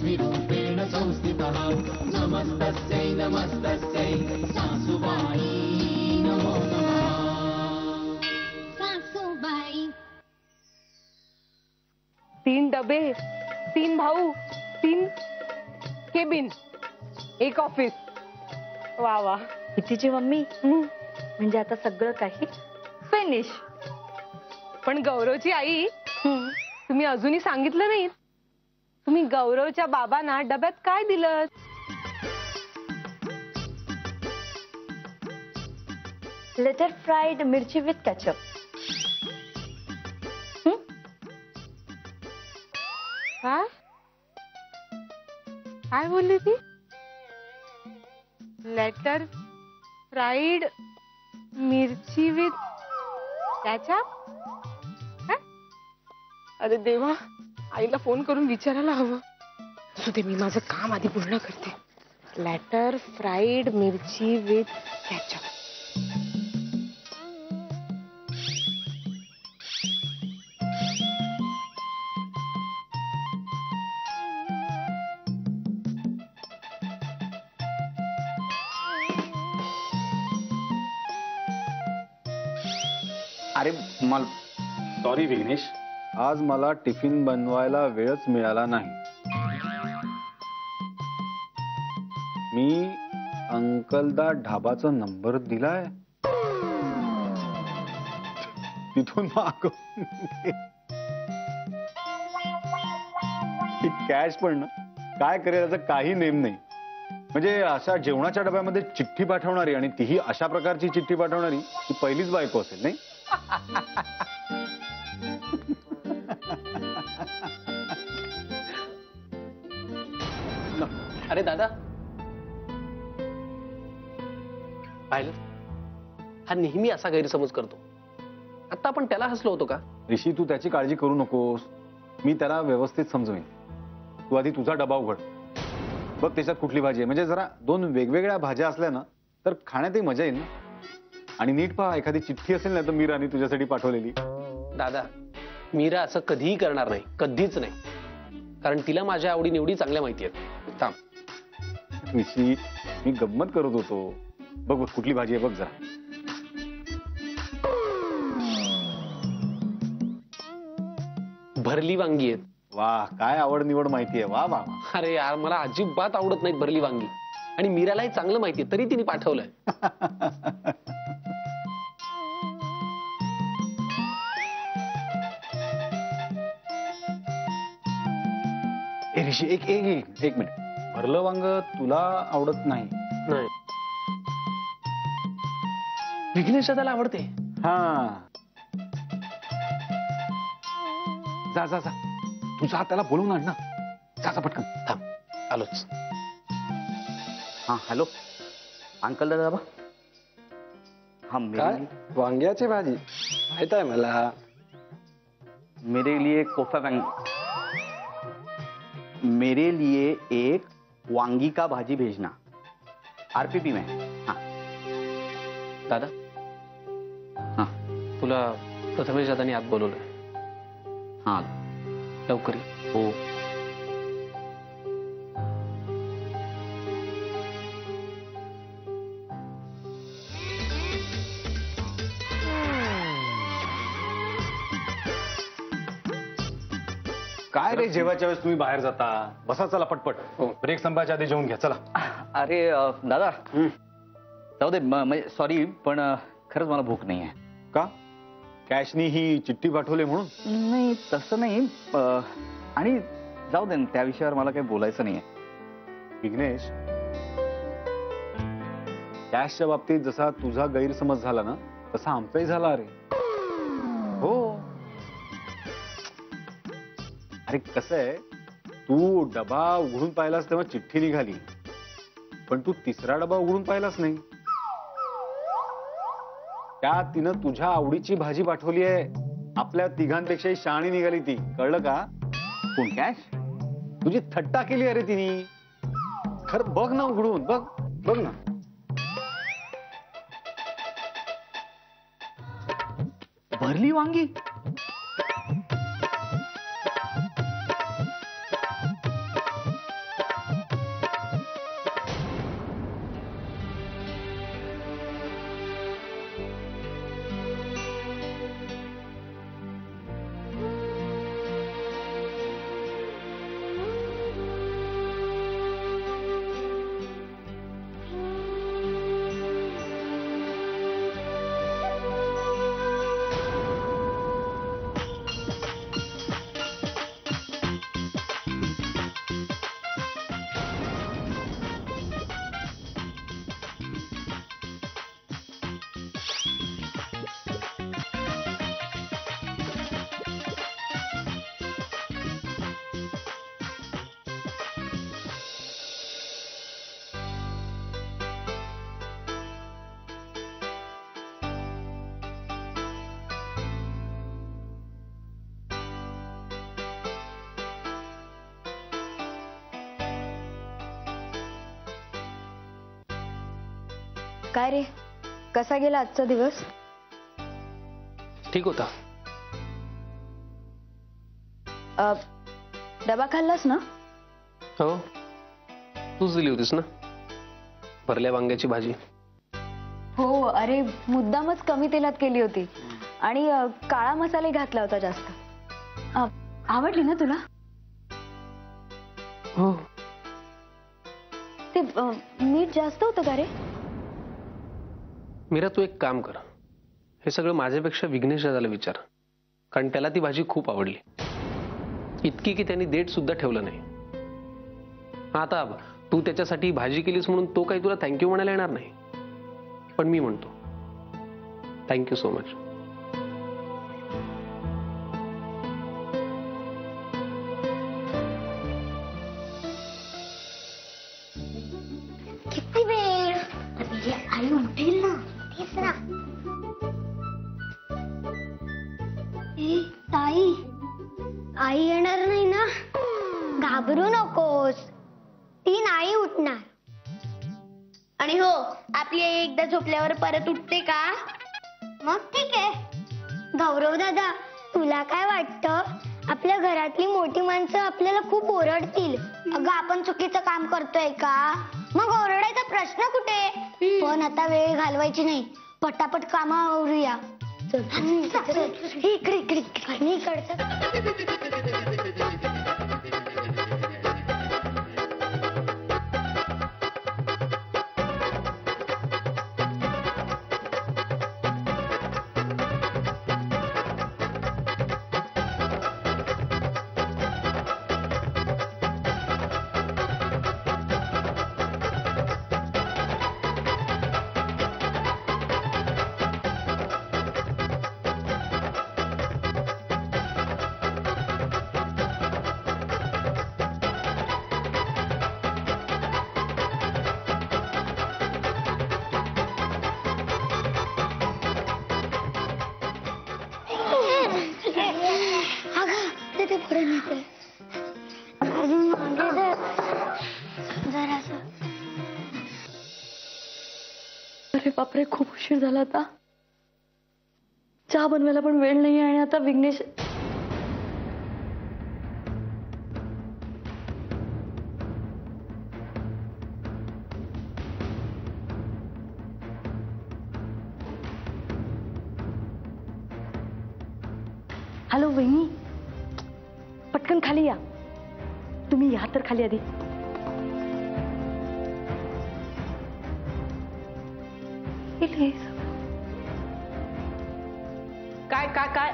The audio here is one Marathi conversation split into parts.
लक्ष्मीरूपेण संस्थितः नमस्तस्यै नमस्तस्यै सासुबाई नमो नमः। सासुबाई। 3 डबे, 3 भाऊ, 3 केबिन, 1 ऑफिस। वा वा कितीची मम्मी? म्हणजे आता सगळं काही फिनिश। पण गौरवची आई, तुम्ही अजूनही सांगितलं नाही, तुम्ही गौरवच्या बाबांना डब्यात काय दिलं? Letter fried mirchi with ketchup. काय बोलली ती? Letter fried mirchi with ketchup? अरे देवा, आईला फोन करून विचारायला हवं। असू दे, मी माझं काम आधी पूर्ण करते। Letter fried mirchi with ketchup. अरे सॉरी विघ्नेश, आज मला टिफिन बनवायला वेळच मिळाला नाही। मी अंकलदा ढाबाचा नंबर दिलाय, तिथून मागवून कॅश पण ना, काय करेल याचा काही नेम नाही। म्हणजे अशा जेवणाच्या डब्यामध्ये चिठ्ठी पाठवणारी, आणि तीही अशा प्रकारची चिठ्ठी पाठवणारी, ही पहिलीच बायको असेल नाही? अरे दादा, पाहिलं, हा नेहमी असा गैरसमज करतो। आता आपण त्याला हसलो होतो का? ऋषी, तू त्याची काळजी करू नकोस, मी त्याला व्यवस्थित समजवेन। तू आधी तुझा डबा उघड बघ, त्याच्यात कुठली भाजी आहे। म्हणजे जरा 2 वेगवेगळ्या भाज्या असल्या ना तर खाण्यातही मजा येईल ना। आणि नीट पहा, एखादी चिठ्ठी असेल ना तर मीराने तुझ्यासाठी पाठवलेली। दादा, मीरा असं कधीही करणार नाही, कधीच नाही, कारण तिला माझ्या आवडी निवडी चांगल्या माहिती आहेत। थांब ऋषी, मी गंमत करत होतो। बघ बघ कुठली भाजी आहे बघ जरा। भरली वांगी आहेत। वाह, काय आवड निवड माहिती आहे। वा वा। अरे यार, मला अजिबात आवडत नाहीत भरली वांगी, आणि मीरालाही चांगलं माहितीये, तरी तिने पाठवलंय। ए ऋषी, एक एक एक मिनिट, भरलं वांग तुला आवडत नाही? नाही, विघ्नेश दादाला आवडते। हा, जा जा जा, तुझा त्याला बोलून आण ना, जा जा पटकन। थांब, आलोच। हाँ हेलो अंकल दादा। हाँ वांग्याची भाजी माहित आहे मला। मेरे लिए मेरे लिए एक वांगी का भाजी भेजना, आरपीपी में। हाँ दादा, हाँ तुला प्रथमेश दादांनी आत बोलवलंय। हाँ लवकर ये। हो। काय रे, जेवायच्या वेळेस तुम्ही बाहेर जाता? बसा, चला पटपट, ब्रेक संपायच्या आधी जेवून घ्या, चला। अरे दादा, जाऊ दे, सॉरी, पण खरंच मला भूक नाही आहे। का? कॅशनी ही चिठ्ठी पाठवली म्हणून? नाही, तसं नाही, आणि जाऊ दे, त्या विषयावर मला काही बोलायचं नाहीये। विघ्नेश, कॅशच्या बाबतीत जसा तुझा गैरसमज झाला ना, तसा आमचाही झाला। अरे हो, अरे कसं आहे, तू डबा उघडून पाहिलास तेव्हा चिठ्ठी निघाली, पण तू तिसरा डबा उघडून पाहिलास नाही। त्यात तिनं तुझ्या आवडीची भाजी पाठवली आहे। आपल्या तिघांपेक्षाही शहाणी निघाली ती, कळलं का? कोण? कॅश? तुझी थट्टा केली अरे तिने। खरं बघ ना, उघडून बघ, बघ ना। भरली वांगी? काय रे, कसा गेला आजचा दिवस? ठीक होता. डबा खाल्लास ना? हो, तूच दिली होतीस ना भरल्या वांग्याची भाजी. हो, अरे मुद्दामच कमी तेलात केली होती आणि काळा मसाले घातला होता जास्त. आवडली ना तुला? हो. ते मीठ जास्त होतं का रे? मीरा, तू एक काम कर, हे सगळं माझ्यापेक्षा विघ्नेश दादाला विचार, कारण त्याला ती भाजी खूप आवडली, इतकी की त्यांनी देठ सुद्धा ठेवलं नाही. आता तू त्याच्यासाठी भाजी केलीस म्हणून तो काही तुला थँक्यू म्हणायला येणार नाही, पण मी म्हणतो थँक्यू सो मच. किती वेळ? अरे आई उठेल ना. तिसरा. ए ताई, आई येणार नाही ना? घाबरू नकोस, ती नाही उठणार. आणि हो, आपली आई एकदा झोपल्यावर परत उठते का? मग ठीक आहे. गौरव दादा, तुला काय वाटतं? आपल्या घरातली मोठी माणसं आपल्याला खूप ओरडतील. अगं, आपण चुकीचं काम करतोय का? मग ओरडायचा प्रश्न कुठे? पण आता वेळ घालवायची नाही, पटापट कामावरूया. इकडे इकडे इकडचं. अरे बापरे, खूप उशीर झाला आता. चहा बनवायला पण वेळ नाही आणि आता विघ्नेश. हॅलो वहिनी, पटकन खाली या. तुम्ही या तर खाली आधी. काय काय काय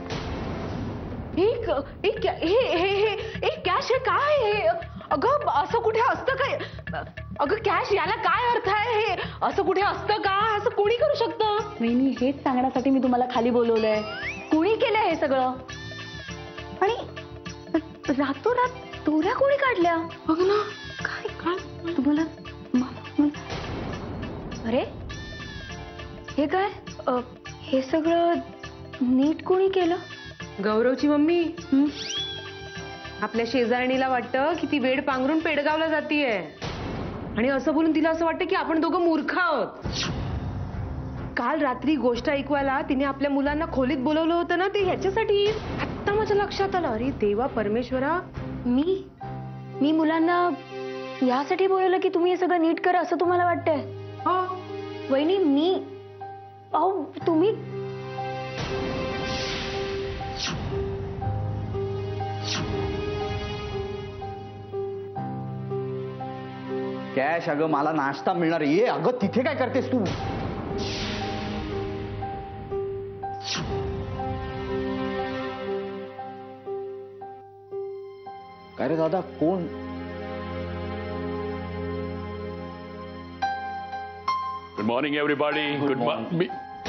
कॅश हे काय हे? अगं, असं कुठे असतं काय? अगं, कॅश याला काय अर्थ आहे? हे असं कुठे असतं का? असं कोणी करू शकतं? वहिनी, हेच सांगण्यासाठी मी तुम्हाला खाली बोलवलंय. कुणी केलंय हे सगळं? आणि रातोरात चोऱ्या कोणी काढल्या? बघ ना. काय काय तुम्हाला अरे, हे काय? हे सगळं नीट कोणी केलं? गौरवची मम्मी. आपल्या शेजारणीला वाटतं की ती वेड पांघरून पेडगावला जातीये, आणि असं बोलून तिला असं वाटतं की आपण दोघं मूर्ख आहोत. काल रात्री गोष्ट ऐकवायला तिने आपल्या मुलांना खोलीत बोलवलं होतं ना, ते ह्याच्यासाठी. आता माझ्या लक्षात आलं, अरे देवा परमेश्वरा. मी मुलांना यासाठी बोलवलं की तुम्ही हे सगळं नीट करा असं तुम्हाला वाटतंय? हो वहिनी, अहो तुम्ही कॅश, अगं मला नाश्ता मिळणार. ये अगं, तिथे काय करतेस तू? काय रे दादा, कोण? Good morning, everybody. Good morning.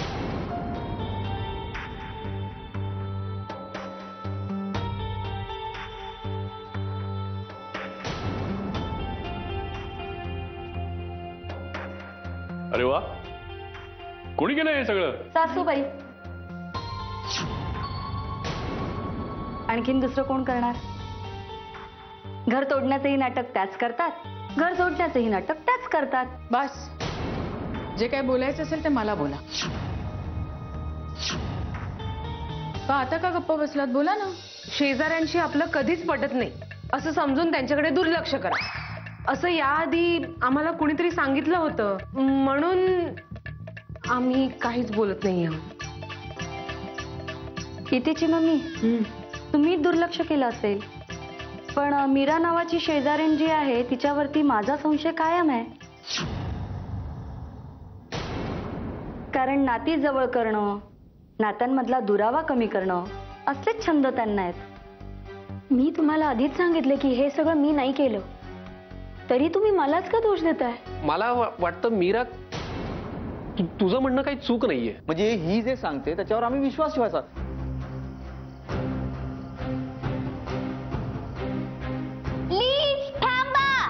अरे वा, कोणी केलं हे सगळं? सासूबाई. आणखीन दुसरं कोण करणार? घर तोडण्याचंही नाटक त्याच करतात, घर जोडण्याचंही नाटक त्याच करतात. बस, जे काय बोलायचं असेल ते मला बोला. का आता का गप्पा बसलात? बोला ना. शेजाऱ्यांशी आपलं कधीच पटत नाही असं समजून त्यांच्याकडे दुर्लक्ष करा असं याआधी आम्हाला कुणीतरी सांगितलं होतं, म्हणून आम्ही काहीच बोलत नाही आहोत. इथेची मम्मी, तुम्ही दुर्लक्ष केलं असेल, पण मीरा नावाची शेजारीण जी आहे तिच्यावरती माझा संशय कायम आहे. कारण नाती जवळ करणं, नात्यांमधला दुरावा कमी करणं असलेच छंद त्यांना आहेत. मी तुम्हाला आधीच सांगितले की हे सगळं मी नाही केलं, तरी तुम्ही मलाच का दोष देताय? मला वाटतं मीरा, तुझं म्हणणं काही चूक नाहीये. म्हणजे ही जे सांगते त्याच्यावर आम्ही विश्वास ठेवायचा. प्लीज थांबा.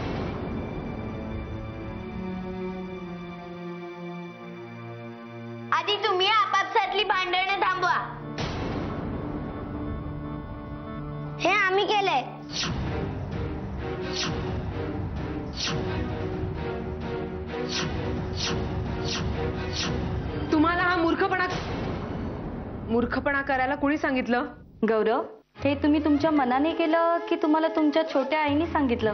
आधी तुम्ही आपापसातली भांडणं थांबवा. हे आम्ही केलंय. तुम्हाला हा मूर्खपणा करायला कोणी सांगितलं? गौरव, हे तुम्ही तुमच्या मनाने केलं की तुम्हाला तुमच्या छोट्या आईने सांगितलं?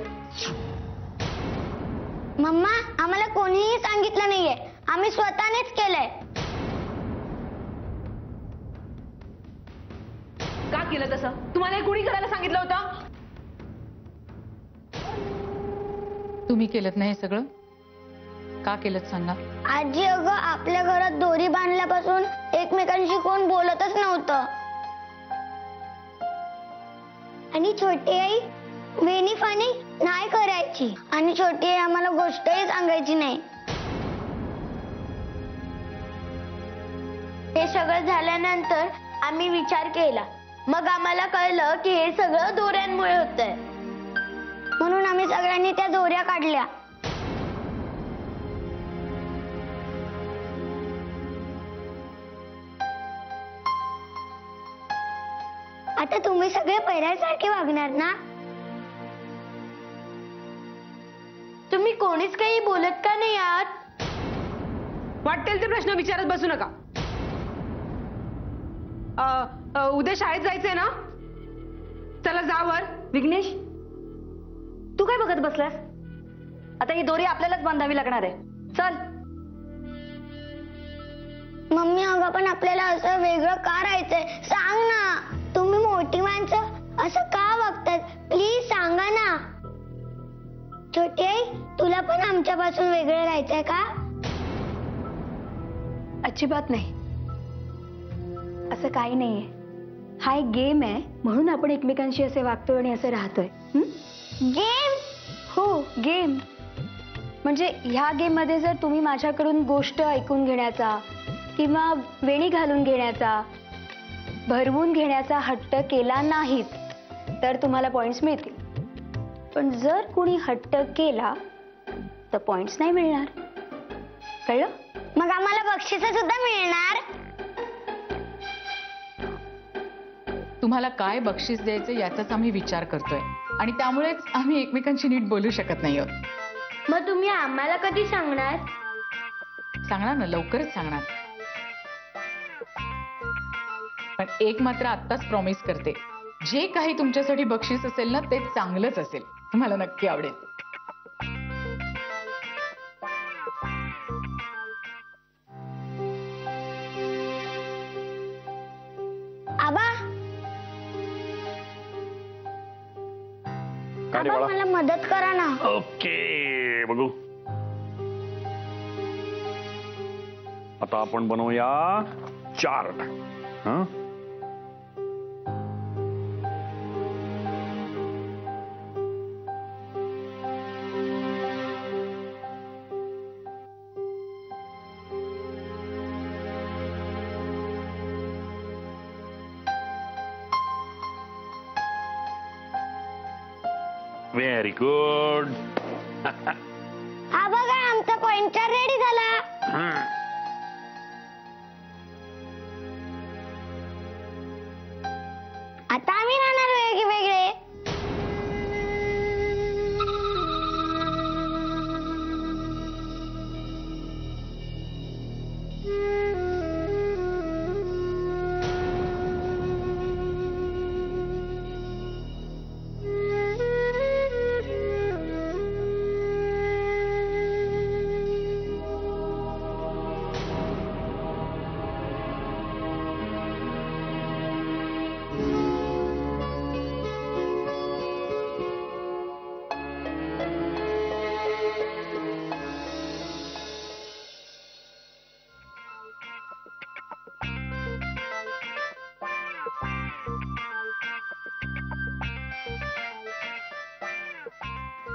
मम्मा, आम्हाला कोणीही सांगितलं नाहीये, आम्ही स्वतःनेच केलंय. का केलं तसं? तुम्हाला हे कोणी करायला सांगितलं होतं? तुम्ही केलं नाही हे सगळं? का केलं सांगा. आजी, अगं आपल्या घरात दोरी बांधल्यापासून एकमेकांशी कोण बोलतच नव्हतं. आणि छोटी आई वेणी फाणी नाही करायची, आणि छोटी आई आम्हाला गोष्टही सांगायची नाही. हे सगळं झाल्यानंतर आम्ही विचार केला, मग आम्हाला कळलं की हे सगळं दोऱ्यांमुळे होतंय. म्हणून आम्ही सगळ्यांनी त्या दोऱ्या काढल्या. आता तुम्ही सगळे पहिल्यासारखे वागणार ना? तुम्ही कोणीच काही बोलत का नाही आहात? वाटेल ते प्रश्न विचारत बसू नका. उद्या शाळेत जायचंय ना? चला जावर. विघ्नेश, तू काय बघत बसलास? आता ही दोरी आपल्यालाच बांधावी लागणार आहे. चल. मम्मी, अगं पण आपल्याला असं वेगळं का राहायचंय? सांग ना. तुम्ही मोठी माणसं असं का वागतात? प्लीज सांगा ना. छोटी आई, तुला पण आमच्यापासून वेगळं राहायचंय का? अजिबात नाही. असं काही नाहीये. हा एक गेम आहे, म्हणून आपण एकमेकांशी असे वागतोय आणि असे राहतोय. गेम? हो, गेम. म्हणजे ह्या गेम मध्ये जर तुम्ही माझ्याकडून गोष्ट ऐकून घेण्याचा किंवा वेणी घालून घेण्याचा, भरवून घेण्याचा हट्ट केला नाहीत तर तुम्हाला पॉइंट्स मिळतील. पण जर कुणी हट्ट केला तर पॉइंट्स नाही मिळणार. कळलं? मग आम्हाला बक्षीस सुद्धा मिळणार? तुम्हाला काय बक्षीस द्यायचं याचाच आम्ही विचार करतोय, आणि त्यामुळेच आम्ही एकमेकांशी नीट बोलू शकत नाही आहोत. मग तुम्ही आम्हाला कधी सांगणार? सांगणार ना, लवकरच सांगणार. पण एक मात्र आत्ताच प्रॉमिस करते, जे काही तुमच्यासाठी बक्षीस असेल ना ते चांगलंच असेल. तुम्हाला नक्की आवडेल. आबा, काय रे आबा, बाळा? मला मदत करा ना. ओके, बघू. आता आपण बनवूया चार्ट. हं? Very good. हा बघा, आमचा पॉइंटर रेडी झाला. आता आम्ही राहणार वेगळे.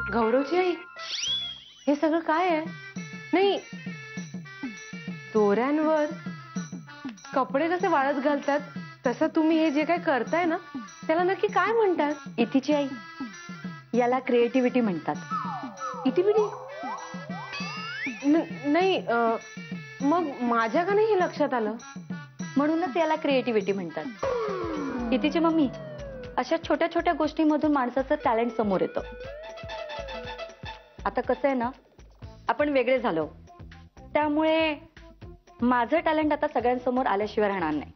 गौरवची आई, हे सगळं काय आहे? नाही, दोऱ्यांवर कपडे कसे वाळत घालतात तसं तुम्ही हे जे काय करताय ना, त्याला नक्की काय म्हणतात? इतीची आई, याला क्रिएटिव्हिटी म्हणतात. इटिबिटी? नाही, मग माझ्या का नाही हे लक्षात आलं? म्हणूनच याला क्रिएटिव्हिटी म्हणतात. इतीची मम्मी, अशा छोट्या छोट्या गोष्टींमधून माणसाचं टॅलेंट समोर येतं. आता कसं आहे ना, आपण वेगळे झालो, त्यामुळे माझं टॅलेंट आता सगळ्यांसमोर आल्याशिवाय राहणार नाही.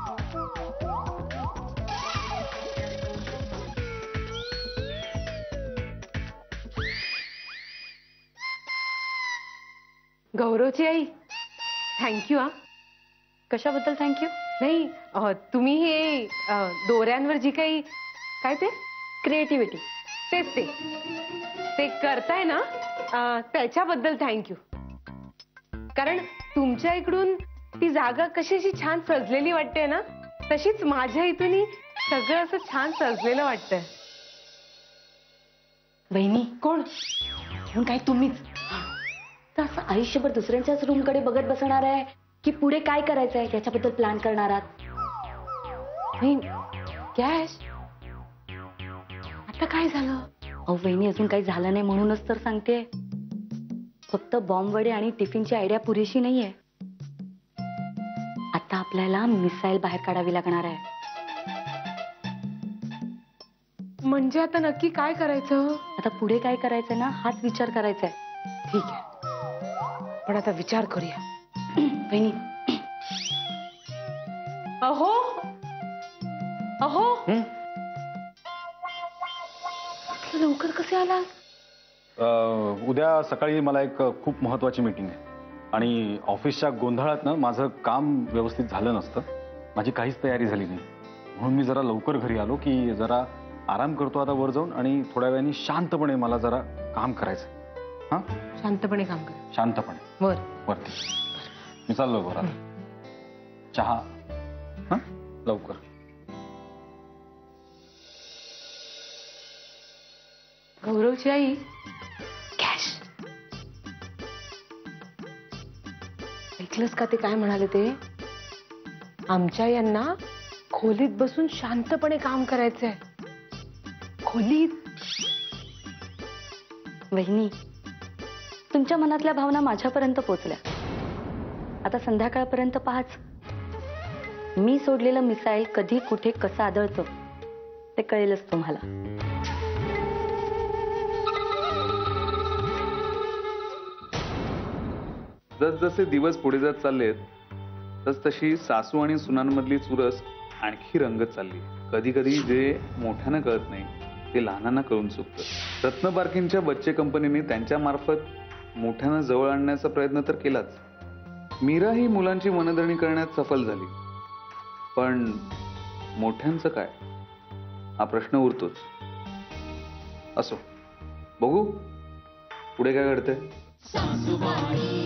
गौरवची आई, थँक्यू. हा, कशाबद्दल थँक्यू? नाही, तुम्ही हे दोऱ्यांवर जी काही काय ते क्रिएटिव्हिटी तेच ते करताय ना, त्याच्याबद्दल थँक्यू. कारण तुमच्या इकडून ती जागा कशी अशी छान सजलेली वाटते ना, तशीच माझ्या इथूनही सगळं असं छान सजलेलं वाटतंय. बहिणी, कोण? म्हणून काय तुम्हीच तर असं आयुष्यभर दुसऱ्यांच्याच रूम कडे बघत बसणार आहे की पुढे काय करायचंय याच्याबद्दल प्लॅन करणार आहात? गॅस आता काय झालं? अहो वहिनी, अजून काही झालं नाही म्हणूनच तर सांगते. फक्त बॉम्ब वडे आणि टिफिनची आयडिया पुरेशी नाहीये. आता आपल्याला मिसाईल बाहेर काढावी लागणार आहे. म्हणजे आता नक्की काय करायचं? आता पुढे काय करायचंय ना, हाच विचार करायचा आहे. ठीक आहे, पण आता विचार करूया. बहिणी, अहो अहो, लवकर कसे आला? उद्या सकाळी मला एक खूप महत्वाची मीटिंग आहे आणि ऑफिसच्या गोंधळात ना माझं काम व्यवस्थित झालं नसतं. माझी काहीच तयारी झाली नाही, म्हणून मी जरा लवकर घरी आलो की जरा आराम करतो आता वर जाऊन, आणि थोड्या वेळाने शांतपणे मला जरा काम करायचं. हा, शांतपणे काम कर. शांतपणे वर वरती. मी चाललो वर आता. चहा? हा, लवकर. गौरवची आई, कॅश ऐकलंस का ते काय म्हणाले ते? आमच्या यांना खोलीत बसून शांतपणे काम करायचंय. खोलीत. वहिनी, तुमच्या मनातल्या भावना माझ्यापर्यंत पोहोचल्या. आता संध्याकाळपर्यंत पाहाच. मी सोडलेलं मिसाईल कधी कुठे कसं आदळतं ते कळेलच तुम्हाला. जसजसे दिवस पुढे जात चाललेत तसतशी सासू आणि सुनांमधली चुरस आणखी रंगत चालली. कधी कधी जे मोठ्यानं कळत नाही ते लहानांना कळून चुकतं. रत्नबार्कींच्या बच्चे कंपनीने त्यांच्या मार्फत मोठ्यानं जवळ आणण्याचा प्रयत्न तर केलाच. मीरा ही मुलांची मनधरणी करण्यात सफल झाली, पण मोठ्यांचं काय हा प्रश्न उरतोच. असो, बघू पुढे काय घडतंय.